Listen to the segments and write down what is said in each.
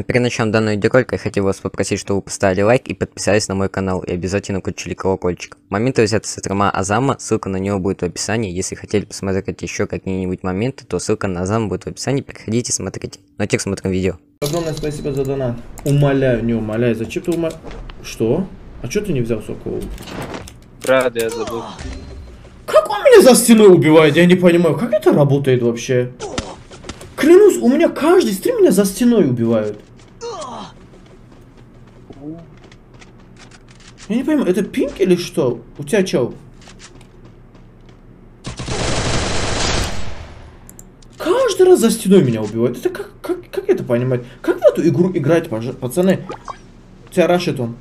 Но перед началом данного видеоролика я хотел вас попросить, чтобы вы поставили лайк и подписались на мой канал, и обязательно включили колокольчик. Моменты взяты со стрима Азама, ссылка на него будет в описании. Если хотели посмотреть еще какие-нибудь моменты, то ссылка на Азама будет в описании, переходите, смотрите. Ну а теперь смотрим видео. Огромное спасибо за донат. Умоляю, не умоляю, зачем ты умоляешь? Что? А что ты не взял Соколову? Правда, я забыл. Как он меня за стеной убивает? Я не понимаю, как это работает вообще? Клянусь, у меня каждый стрим меня за стеной убивают. Я не понимаю, это пинг или что? У тебя чё? Каждый раз за стеной меня убивают. Это как это понимать? Как в эту игру играть, пацаны? У тебя рашит он.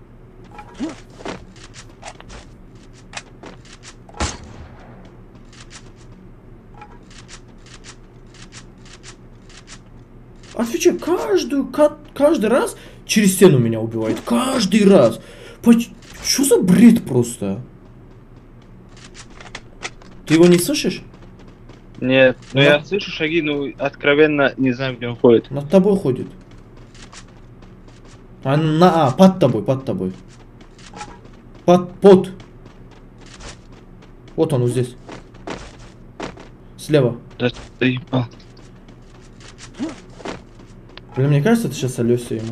Отвечай, каждый раз через стену меня убивает. Каждый раз. Что за бред просто? Ты его не слышишь? Нет, но я слышу шаги, но откровенно не знаю, где он ходит. Над тобой ходит. Под тобой. Под. Вот он, вот здесь. Слева. Да, ты... Блин, мне кажется, ты сейчас солёшься ему.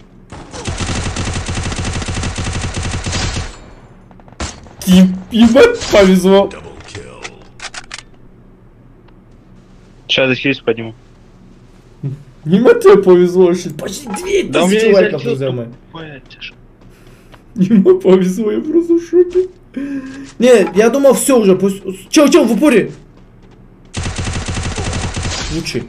Ебать, повезло. Сейчас захились подниму. Ему тебе повезло, что почти 2000 лайков, друзья мои. Ему повезло, я просто в шоке. Не, я думал, все уже, пусть... Чё, в упоре? Лучший.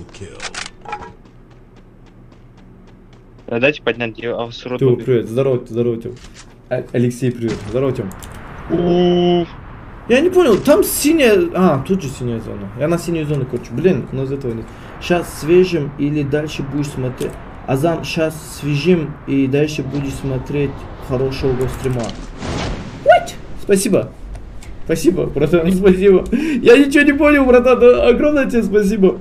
Дайте поднять ее, а вы Тём, привет, здорово, Тём. Алексей, привет, здорово, Тём. Я не понял, там синяя... тут же синяя зона. Я на синюю зону корчу. Блин, но из этого нет. Сейчас свежим или дальше будешь смотреть... Азам, сейчас свежим и дальше будешь смотреть хорошего стрима. What? Спасибо. Спасибо, братан, спасибо. Я ничего не понял, братан, да, огромное тебе спасибо.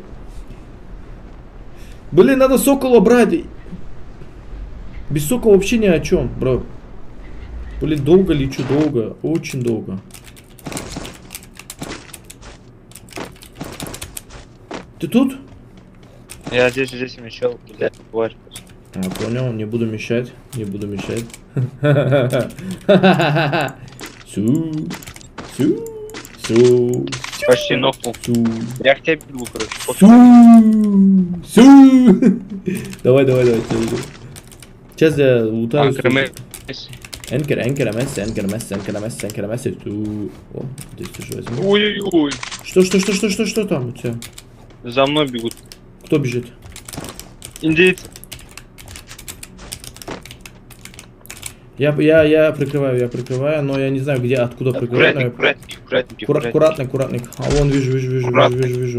Блин, надо Сокола брать. Без Сокола вообще ни о чем, бро. Блин, долго лечу, долго. Очень долго. Ты тут? Я здесь мешал, блядь, тварь. Понял, не буду мешать. Почти нокнул. Я к тебе бегу, короче. Давай, сейчас я лутаю. Энкер МС. О, здесь тоже возьму. Ой-ой-ой. Что там у тебя? За мной бегут. Кто бежит? Индейцы. Я прикрываю, но я не знаю, где, откуда прикрываю. Аккуратник. А вон вижу.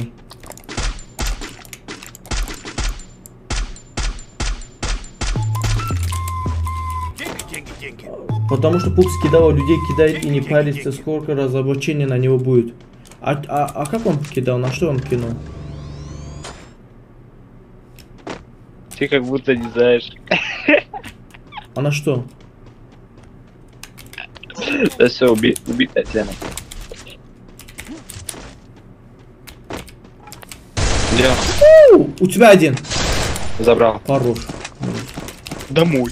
Потому что Пупс кидал, людей кидает и не парится, сколько разоблачения на него будет. А как он кидал? На что он кинул? Ты как будто не знаешь. А на что? Да все, убитая тема. У тебя один. Забрал. Хорош. Домой.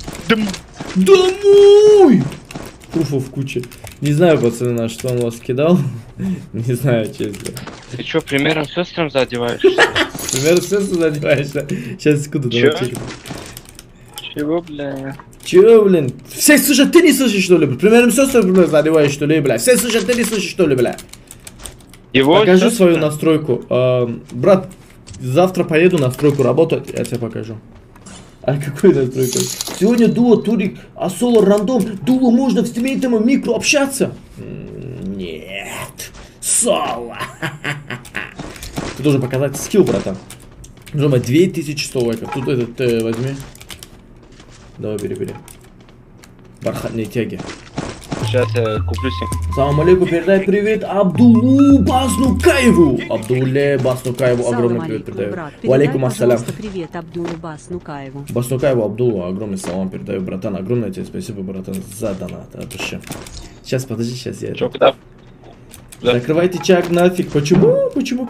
Пруфов куча. Не знаю, пацаны, на что он вас кидал. Не знаю, честно. Ты чё, примером сестрам задеваешь? Примером сестрам задеваешь, да? Сейчас, секунду, давай чекнем. Чего, бля? Чего, блин? Все слышат, ты не слышишь, что ли? Примером сестрам задеваешь, что ли, бля? Все слышат, ты не слышишь, что ли, бля? Покажи свою настройку. Брат, завтра поеду настройку работать, я тебе покажу. А какой настройка? Сегодня дуо Турик, а соло рандом. Дуо можно в стимейтом микро общаться? Нет. Соло. Ты должен показать скилл, братан. Жома, 2100 лайков. Тут этот возьми. Давай, бери. Бархатные тяги. Сейчас я куплю сим. Салам алейкум, передай привет Абдулу Баснукаеву. Абдулле Баснукаеву огромный привет передаю. Валейкум ассалям. Привет Абдулу Баснукаеву. Баснукаеву Абдулу огромный салам передаю, братан. Огромное тебе спасибо, братан, за донат от души. Сейчас, подожди, сейчас я... Чё, куда? Закрывайте чак нафиг. Почему? Почему,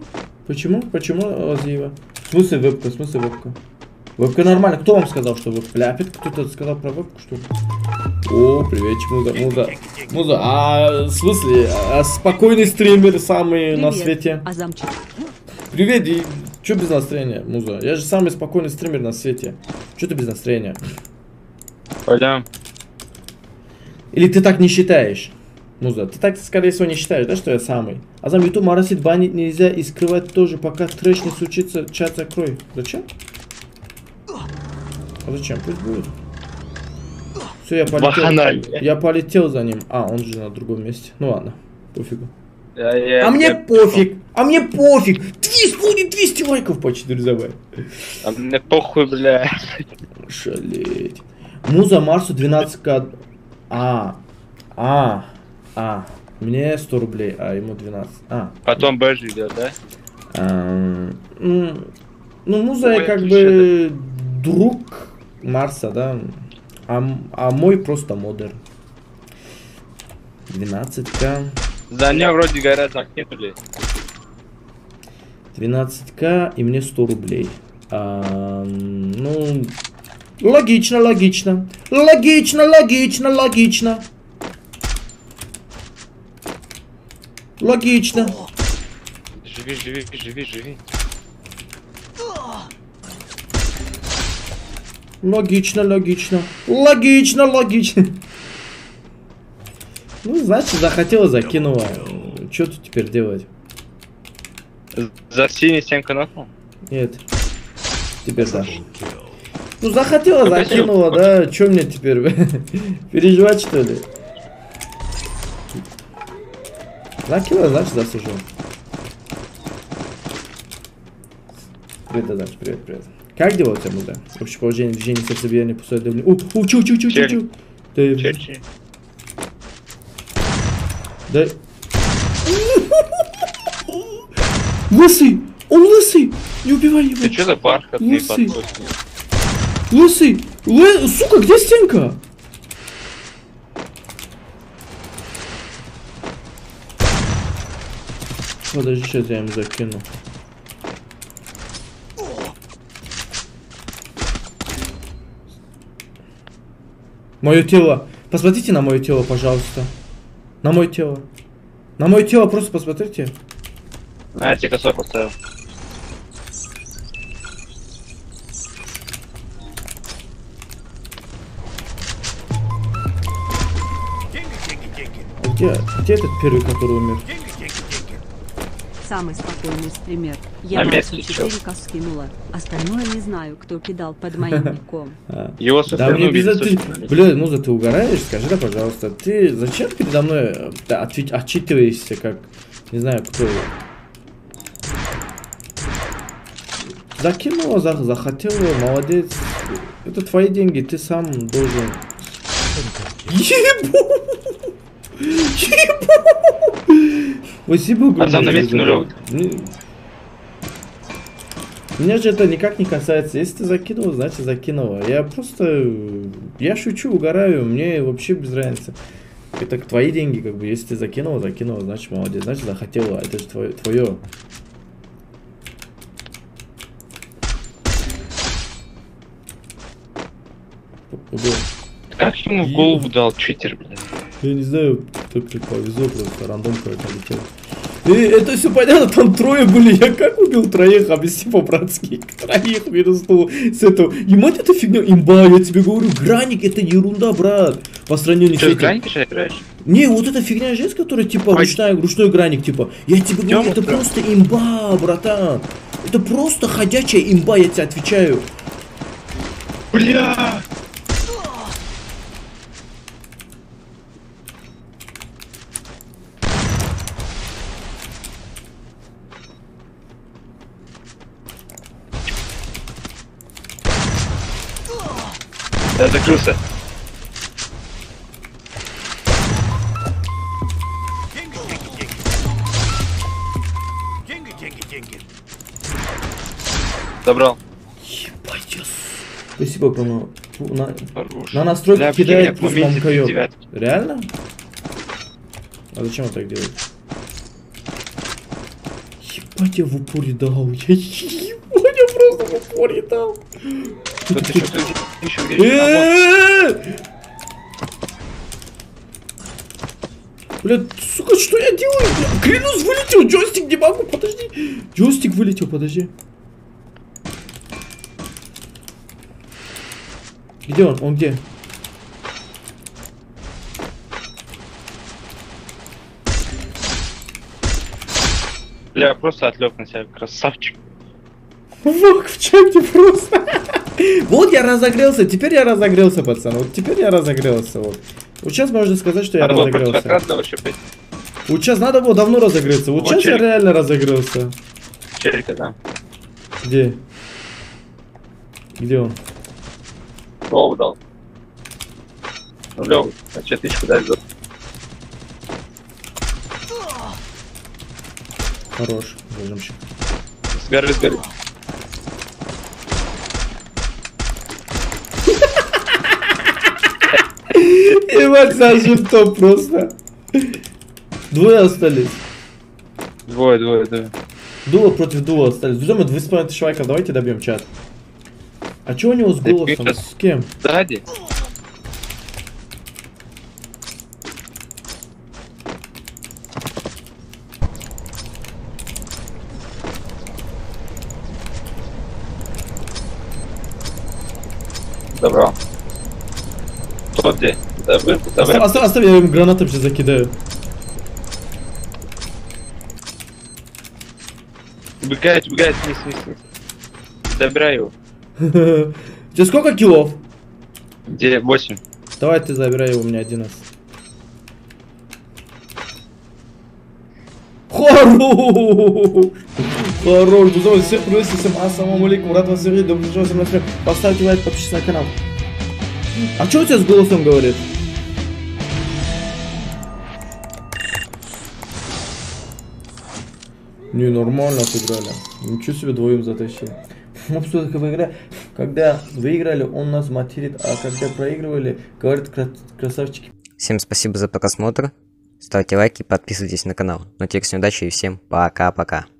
Азиева? В смысле вебка? Вебка нормально. Кто вам сказал, что вебка? Бля, опять кто-то сказал про вебку, что ли? О, приветик, Муза. А, в смысле, спокойный стример самый на свете. Азамчик. Привет, и чё без настроения, Муза? Я же самый спокойный стример на свете. Чё ты без настроения? Пойдем. Или ты так не считаешь? Муза, ты так, скорее всего, не считаешь, да, что я самый? Азам, YouTube марасит банить нельзя и скрывать тоже, пока трэш не случится, чат закрой. Зачем? А зачем? Пусть будет. Все, я полетел. Я полетел за ним. А, он же на другом месте. Ну ладно, пофигу. Мне пофиг. 200 лайков почти, друзья. А мне похуй, бля. Шалеть. Муза Марсу 12к. Мне 100 рублей, а ему 12. Потом Бэжи идет, да? Ну, Муза я как бы друг Марса, да. А мой просто модер. 12к. За нее вроде говорят закинули. 12к и мне 100 рублей. Ну, логично. Живи. Логично. Ну, значит, захотела, закинула. Что тут теперь делать? За синий 7 канатов? Нет. Теперь да. Ну, захотела, закинула, да? Чё мне теперь? Переживать, что ли? Закинула, значит, заслужил. Привет, Азамч, привет. Как дела у тебя, Муза? Общее положение, движение, сердцебиение, пустое давление. Чу. Да. Лысый! Он лысый! Не убивай его! Ты чё за бархатный Лысый! подпуск? Сука, где стенка? Подожди, сейчас я ему закину. Мое тело. Посмотрите на мое тело, пожалуйста. На мое тело просто посмотрите. Я тебе косой поставил. Где этот первый, который умер? Самый спокойный стример. Я Марсу 4к скинула. Остальное не знаю, кто кидал под моим ником. Его да мне без этого... Бля, Муза, ты угораешь? Скажи, да, пожалуйста. Ты зачем передо мной отчитываешься, как... Не знаю, кто... Закинула, захотела, молодец. Это твои деньги, ты сам должен... Спасибо, меня же это никак не касается. Если ты закинула, значит закинула. Я шучу, угораю, мне вообще без разницы. Это твои деньги, как бы. Если ты закинула, значит молодец, значит захотела. Это же твое. Как ему в голову дал читер, блин? Я не знаю, только повезло, просто рандом какой-то летел. Это все понятно, там трое были. Я как убил троих, объясни по-братски. Троих минус с этого. Ебать, это фигня. Имба, я тебе говорю, граник это ерунда, брат. По сравнению с этим. Ты граник сейчас играешь? Не, вот эта фигня жесть, которая типа ручной граник, типа. Я тебе говорю, это просто имба, братан. Это просто ходячая имба, я тебе отвечаю. Бля! Я закрылся. Забрал. Ебать, я... Спасибо, Бруно. Хорош. На настройку Бля, кидает прикинь, плюс я мамкаёб. девятки. Реально? А зачем он так делает? Ебать, я в упоре дал. Ебать, я просто в упоре дал. Вот ты что, еще Блядь, сука, что я делаю? Бля? Клянусь, вылетел, джойстик не могу, подожди. Джойстик вылетел, подожди. Где он? Он где? Бля, просто отвлек на себя, красавчик. Вок в чате просто. Вот я разогрелся, теперь я разогрелся, пацан. Вот теперь я разогрелся, вот. Вот сейчас можно сказать, что я разогрелся. Вот сейчас надо было давно разогреться. Вот сейчас я реально разогрелся. Челика, да. Где? Где он? Лову дал. Ну, Лёв, а че тычку дай за. Хорош, зажимщик. Сгоры, сгоры. Ебать, зажим топ просто. Двое остались. Двое. Дуо против дуо остались. Друзья, мы 2,5 человека, давайте добьем чат. А чё у него с голосом? С кем? Сзади. Добро. Кто где? Оставь, я им гранатом сейчас закидаю. Убегает, вниз. Забирай его. Тебе сколько киллов? Где? 8. Давай ты забирай его, у меня 11. Хорош, друзья, всех приветствую, всем ассаламу алейкум, рад вас видеть, добро пожаловать, поставьте лайк, подпишитесь на канал. А что у тебя с голосом говорит? Не, нормально сыграли. Ничего себе, двоим затащили. Мы все-таки выиграли. Когда выиграли, он нас материт, а когда проигрывали, говорит красавчики. Всем спасибо за просмотр. Ставьте лайки, подписывайтесь на канал. Ну, теперь всем удачи и всем пока-пока.